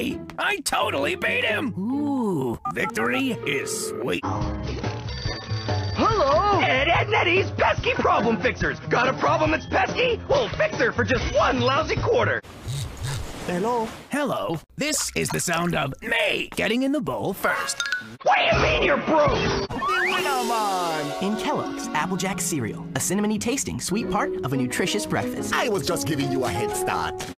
way! I totally beat him! Ooh, victory is sweet. Hello! Ed and Eddie's Pesky Problem Fixers! Got a problem that's pesky? We'll fix her for just one lousy quarter! Hello? Hello. This is the sound of me getting in the bowl first. What do you mean you're broke? In Kellogg's Applejack cereal, a cinnamony tasting sweet part of a nutritious breakfast. I was just giving you a head start.